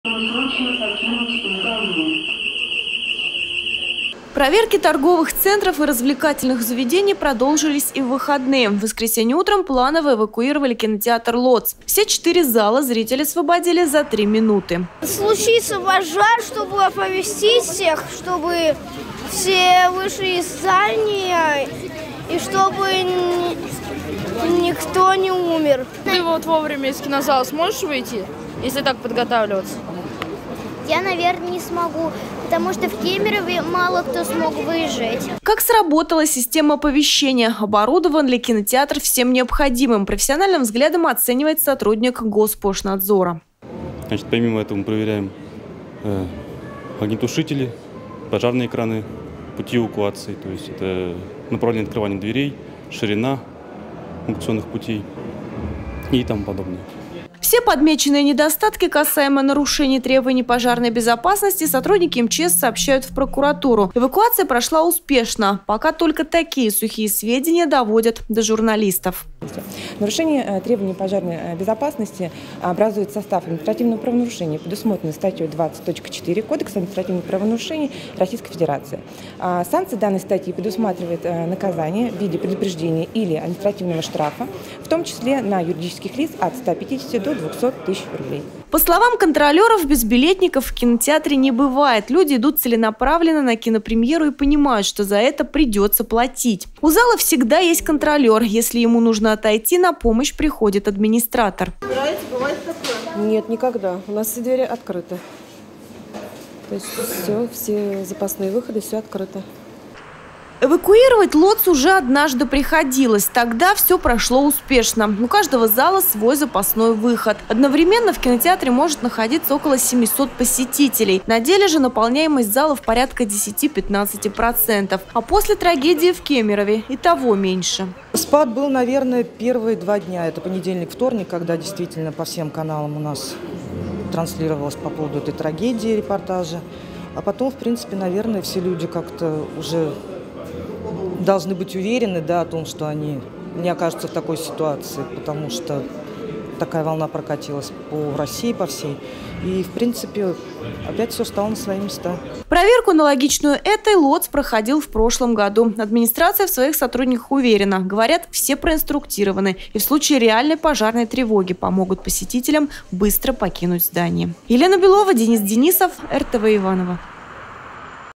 Проверки торговых центров и развлекательных заведений продолжились и в выходные. В воскресенье утром планово эвакуировали кинотеатр «Лотос». Все 4 зала зрители освободили за 3 минуты. Случится пожар, чтобы оповестить всех, чтобы все вышли из здания и чтобы никто не умер. Ты вот вовремя из кинозала сможешь выйти, если так подготавливаться? Я, наверное, не смогу, потому что в Кемерове мало кто смог выезжать. Как сработала система оповещения? Оборудован ли кинотеатр всем необходимым? Профессиональным взглядом оценивает сотрудник Госпошнадзора. Значит, помимо этого мы проверяем огнетушители, пожарные краны, пути эвакуации, то есть это направление открывания дверей, ширина эвакуационных путей и тому подобное. Все подмеченные недостатки касаемо нарушений требований пожарной безопасности сотрудники МЧС сообщают в прокуратуру. Эвакуация прошла успешно. Пока только такие сухие сведения доводят до журналистов. Нарушение требований пожарной безопасности образует состав административного правонарушения, предусмотренный статьей 20.4 Кодекса административных правонарушений Российской Федерации. Санкции данной статьи предусматривает наказание в виде предупреждения или административного штрафа, в том числе на юридических лиц от 150 до 200 тысяч рублей. По словам контролеров, безбилетников в кинотеатре не бывает. Люди идут целенаправленно на кинопремьеру и понимают, что за это придется платить. У зала всегда есть контролер. Если ему нужно отойти, на помощь приходит администратор. Бывает такое? Нет, никогда. У нас все двери открыты. То есть все запасные выходы, все открыто. Эвакуировать «Лотос» уже однажды приходилось. Тогда все прошло успешно. У каждого зала свой запасной выход. Одновременно в кинотеатре может находиться около 700 посетителей. На деле же наполняемость залов порядка 10-15%. А после трагедии в Кемерове и того меньше. Спад был, наверное, первые 2 дня. Это понедельник, вторник, когда действительно по всем каналам у нас транслировалось по поводу этой трагедии репортажи. А потом, в принципе, наверное, все люди как-то уже должны быть уверены, да, о том, что они не окажутся в такой ситуации, потому что такая волна прокатилась по России, по всей. И, в принципе, опять все стало на свои места. Проверку аналогичную этой «Лотос» проходил в прошлом году. Администрация в своих сотрудниках уверена. Говорят, все проинструктированы. И в случае реальной пожарной тревоги помогут посетителям быстро покинуть здание. Елена Белова, Денис Денисов, РТВ Иваново.